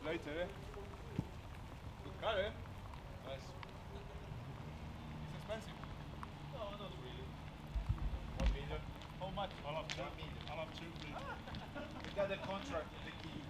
later, eh? Good car, eh? Nice. It's expensive. No, not really. 1 million. How much? I'll have 2 1 million. I'll have 2 million. We got the contract with the key.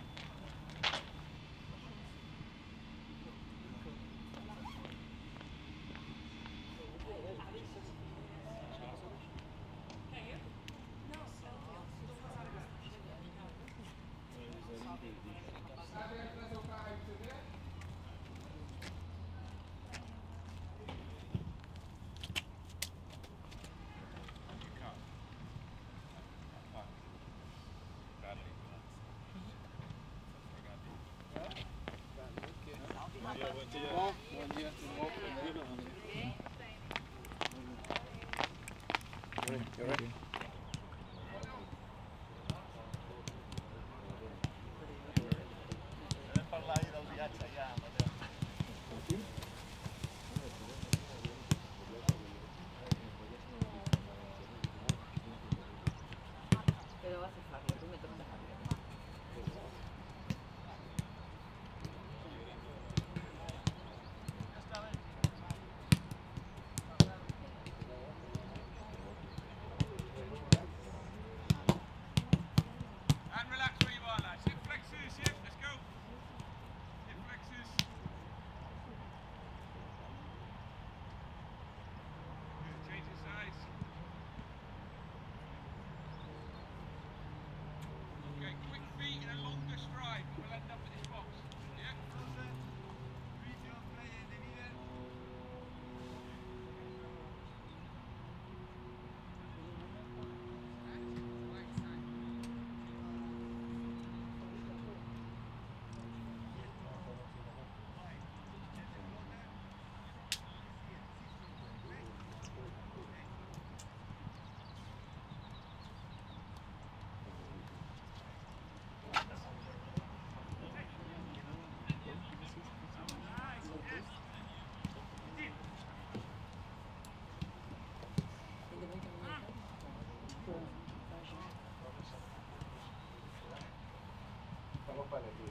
Bom dia, tudo bom? Tranquilo? You ready? Deve parlare del viaggio a Yama. Pero vas a Fabio, tú me tocas a Fabio. And relax where you are, lads. Hip flexors, yeah, let's go. Hip flexors. Good, change the size. Okay, quick feet and a longer stride. We'll end up at this box. Yeah? Estamos para elegir.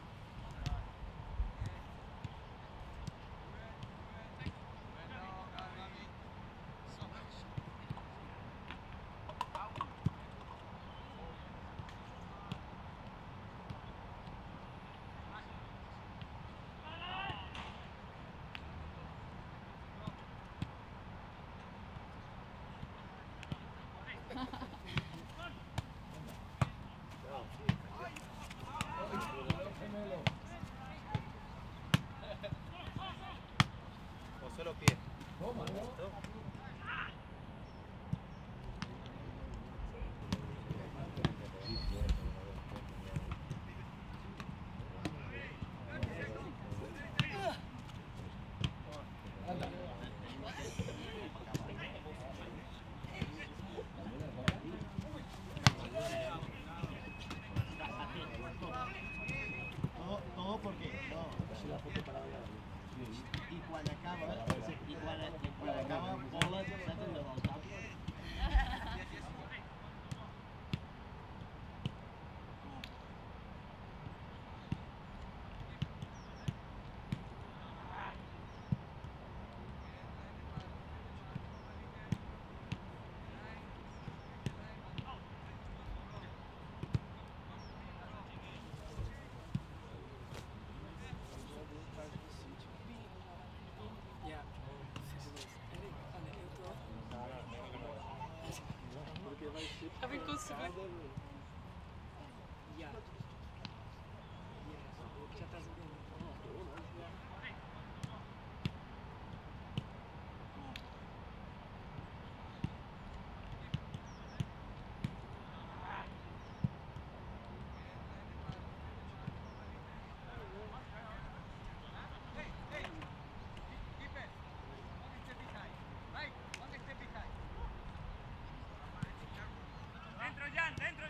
O solo pie. Todo porque y cuando acaba bola tratan de voltar. A ver, consumir. Ya. Já estás a ver. Dentro, Jan, dentro.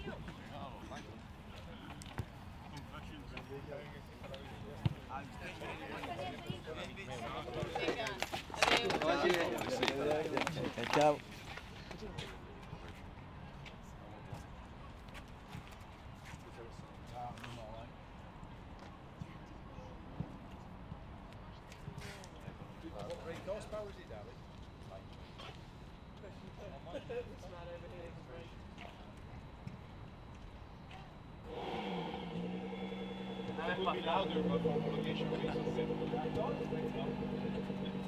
Ciao. Louder, but for location reasons.